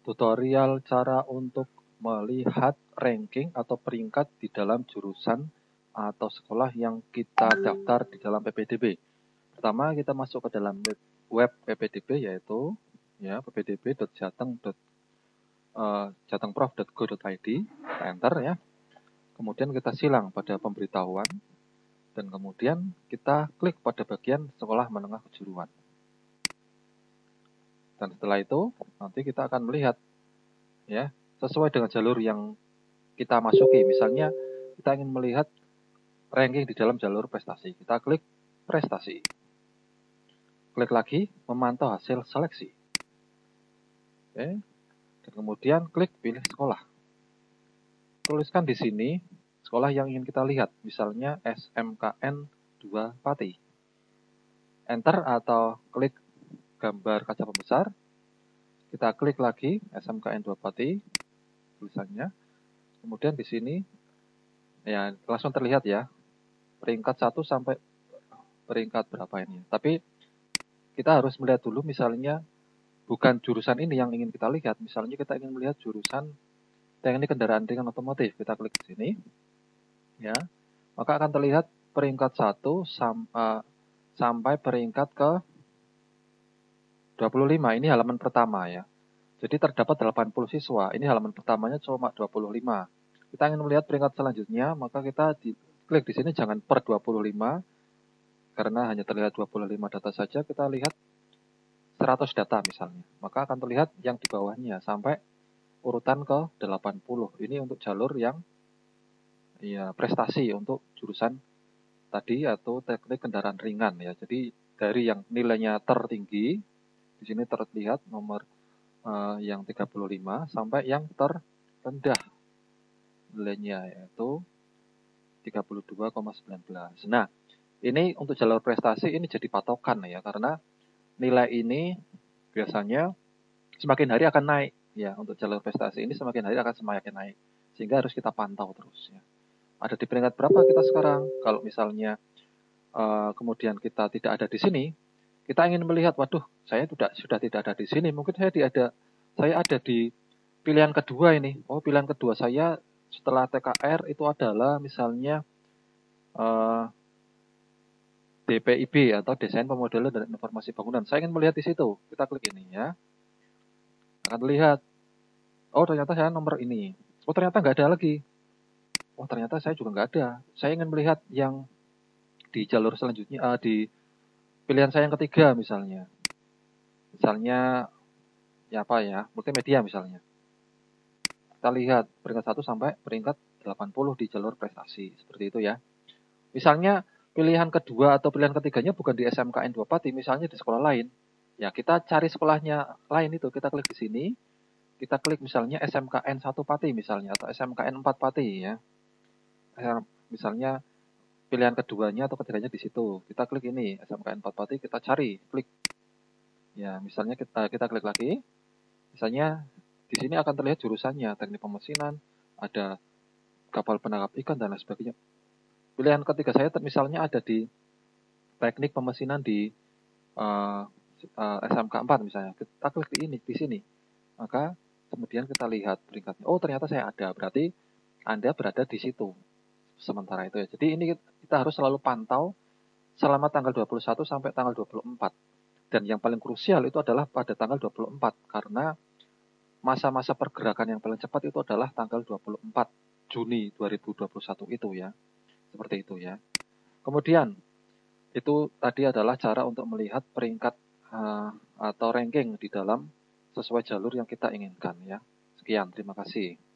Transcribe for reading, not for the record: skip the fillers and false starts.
Tutorial cara untuk melihat ranking atau peringkat di dalam jurusan atau sekolah yang kita daftar di dalam PPDB. Pertama, kita masuk ke dalam web PPDB, yaitu ya ppdb.jatengprof.go.id. Kita enter ya. Kemudian kita silang pada pemberitahuan dan kemudian kita klik pada bagian sekolah menengah kejuruan. Dan setelah itu nanti kita akan melihat ya sesuai dengan jalur yang kita masuki. Misalnya kita ingin melihat ranking di dalam jalur prestasi. Kita klik prestasi. Klik lagi memantau hasil seleksi. Oke. Dan kemudian klik pilih sekolah. Tuliskan di sini sekolah yang ingin kita lihat. Misalnya SMKN 2 Pati. Enter atau klik gambar kaca pembesar. Kita klik lagi SMKN 2 Pati tulisannya. Kemudian di sini ya langsung terlihat ya peringkat 1 sampai peringkat berapa ini. Tapi kita harus melihat dulu misalnya bukan jurusan ini yang ingin kita lihat. Misalnya kita ingin melihat jurusan teknik kendaraan ringan otomotif. Kita klik di sini. Ya. Maka akan terlihat peringkat 1 sampai peringkat ke 25. Ini halaman pertama ya. Jadi terdapat 80 siswa. Ini halaman pertamanya cuma 25. Kita ingin melihat peringkat selanjutnya, maka kita klik di sini jangan per 25 karena hanya terlihat 25 data saja. Kita lihat 100 data misalnya. Maka akan terlihat yang di bawahnya sampai urutan ke 80. Ini untuk jalur yang ya prestasi untuk jurusan tadi atau teknik kendaraan ringan ya. Jadi dari yang nilainya tertinggi di sini terlihat nomor yang 35 sampai yang terendah nilainya yaitu 32,19. Nah, ini untuk jalur prestasi ini jadi patokan ya karena nilai ini biasanya semakin hari akan naik ya. Untuk jalur prestasi ini semakin hari akan semakin naik sehingga harus kita pantau terus ya. Ada di peringkat berapa kita sekarang? Kalau misalnya kemudian kita tidak ada di sini, kita ingin melihat, waduh, saya sudah tidak ada di sini. Mungkin saya ada di pilihan kedua ini. Oh, pilihan kedua saya setelah TKR itu adalah misalnya DPIB atau Desain Pemodelan dan Informasi Bangunan. Saya ingin melihat di situ. Kita klik ini ya. Akan terlihat. Oh, ternyata saya nomor ini. Oh, ternyata nggak ada lagi. Oh, ternyata saya juga nggak ada. Saya ingin melihat yang di jalur selanjutnya, di pilihan saya yang ketiga misalnya. Misalnya, ya apa ya, multimedia misalnya. Kita lihat peringkat 1 sampai peringkat 80 di jalur prestasi. Seperti itu ya. Misalnya, pilihan kedua atau pilihan ketiganya bukan di SMKN 2 Pati, misalnya di sekolah lain. Ya, kita cari sekolahnya lain itu. Kita klik di sini. Kita klik misalnya SMKN 1 Pati misalnya, atau SMKN 4 Pati ya. Misalnya, pilihan keduanya atau ketiganya di situ. Kita klik ini, SMKN 4 Pati, kita cari, klik. Ya, misalnya kita klik lagi. Misalnya, di sini akan terlihat jurusannya, teknik pemesinan, ada kapal penangkap ikan, dan lain sebagainya. Pilihan ketiga saya misalnya ada di teknik pemesinan di SMK 4 misalnya. Kita klik di sini. Maka kemudian kita lihat peringkatnya. Oh, ternyata saya ada. Berarti Anda berada di situ. Sementara itu ya. Jadi ini kita harus selalu pantau selama tanggal 21 sampai tanggal 24. Dan yang paling krusial itu adalah pada tanggal 24. Karena masa-masa pergerakan yang paling cepat itu adalah tanggal 24 Juni 2021 itu ya. Seperti itu ya. Kemudian, itu tadi adalah cara untuk melihat peringkat atau ranking di dalam sesuai jalur yang kita inginkan ya. Sekian, terima kasih.